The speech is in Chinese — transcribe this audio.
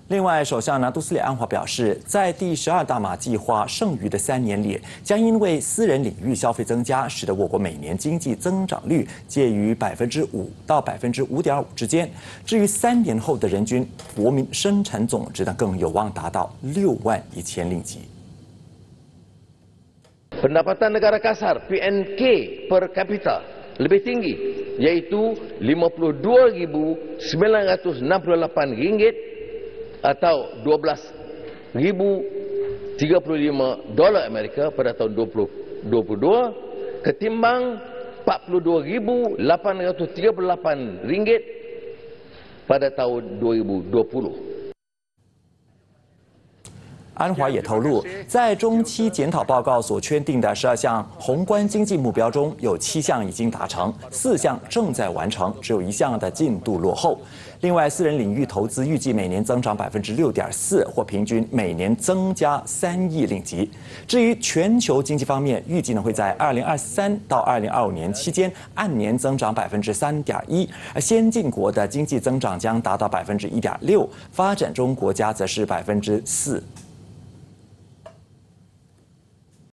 另外，首相拿督斯里安华表示，在第12大马计划剩余的3年里，将因为私人领域消费增加，使得我国每年经济增长率介于5%到5.5%之间。至于3年后的人均国民生产总值呢，更有望达到61000令吉。 Pendapatan negara kasar PNK per kapita lebih tinggi, yaitu RM52.968 atau $12.035 Amerika pada tahun 2022 ketimbang RM42.838 pada tahun 2020。 安华也透露，在中期检讨报告所圈定的12项宏观经济目标中，有7项已经达成，4项正在完成，只有1项的进度落后。另外，私人领域投资预计每年增长6.4%，或平均每年增加3亿令吉。至于全球经济方面，预计呢会在2023到2025年期间按年增长3.1%，而先进国的经济增长将达到1.6%，发展中国家则是4%。